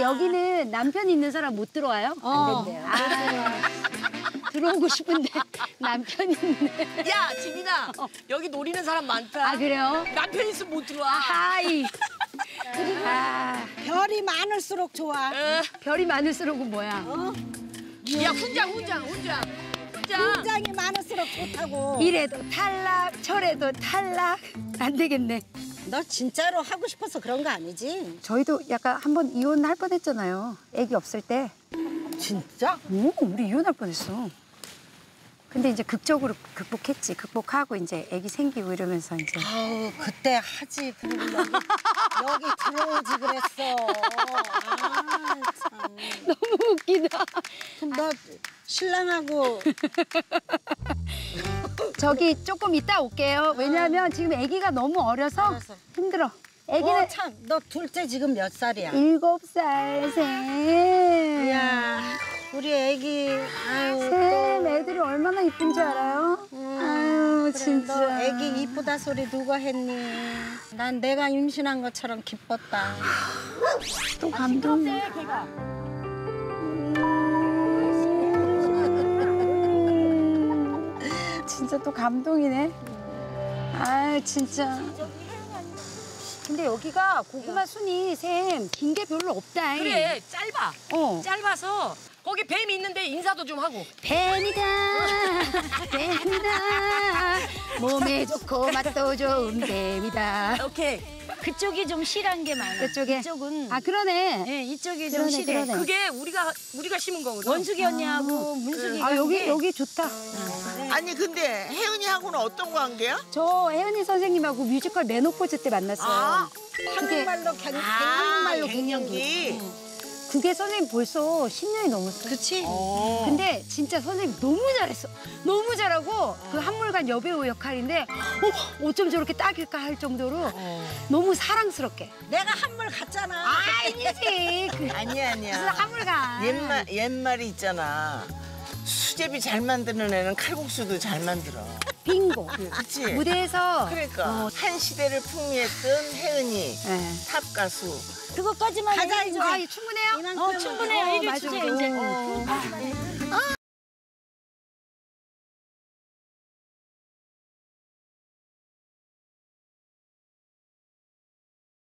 여기는 남편 있는 사람 못 들어와요? 안 된대요. 들어오고 싶은데 남편 있네. 야, 지민아. 여기 노리는 사람 많다. 아, 그래요? 남편 있으면 못 들어와. 하이. 별이 많을수록 좋아. 별이 많을수록은 뭐야? 야, 훈장. 굉장히 많을수록 좋다고. 이래도 탈락, 저래도 탈락. 안 되겠네. 너 진짜로 하고 싶어서 그런 거 아니지? 저희도 약간 한번 이혼할 뻔했잖아요. 아기 없을 때. 진짜? 우리 이혼할 뻔했어. 근데 이제 극적으로 극복했지. 극복하고 이제 아기 생기고 이러면서 이제. 아우, 그때 하지. 그리고 여기 들어오지 그랬어. 아, 참. 너무 웃기다. 그럼 너 신랑하고 저기 조금 이따 올게요. 왜냐하면 지금 아기가 너무 어려서 알았어. 힘들어. 아기는 참, 너 둘째 지금 몇 살이야? 7살 샘. 야, 우리 애기, 아유, 샘 애들이 얼마나 이쁜 줄 알아요? 아유, 그래, 진짜. 너 애기 이쁘다 소리 누가 했니? 난 내가 임신한 것처럼 기뻤다. 또 감동. 진짜 또 감동이네. 아, 진짜. 근데 여기가 고구마 순이 샘 긴 게 별로 없다. 그래, 짧아. 어. 짧아서 거기 뱀이 있는데 인사도 좀 하고. 뱀이다, 뱀이다. 몸에 좋고 맛도 좋은 뱀이다. 오케이. 그쪽이 좀 실한 게 많아. 그쪽에. 이쪽은 아, 그러네. 예, 이쪽이 좀 그러네, 실해. 그러네. 그게 우리가 심은 거거든. 원숙이 언니하고 문숙이가 아, 한 게 여기 좋다. 아니 근데 혜은이하고는 어떤 관계야? 저 혜은이 선생님하고 뮤지컬 메노포즈 때 만났어요. 아, 한국말로 갱년말로 갱년기. 그게 선생님 벌써 10년이 넘었어요. 그치? 근데 진짜 선생님 너무 잘했어. 너무 잘하고 그 한물간 여배우 역할인데 어쩜 저렇게 딱일까 할 정도로 너무 사랑스럽게. 내가 한물 갔잖아. 아니지. 그 아니야 무슨 아니야. 한물간. 옛말이 있잖아. 수제비 잘 만드는 애는 칼국수도 잘 만들어. 빙고. 그치? 무대에서 그러니까 한 시대를 풍미했던 혜은이 네. 탑 가수. 그것까지만 가자, 해야죠. 이제. 아, 충분해요? 이만큼. 충분해요. 이리 맞아. 주세요, 이제. 어.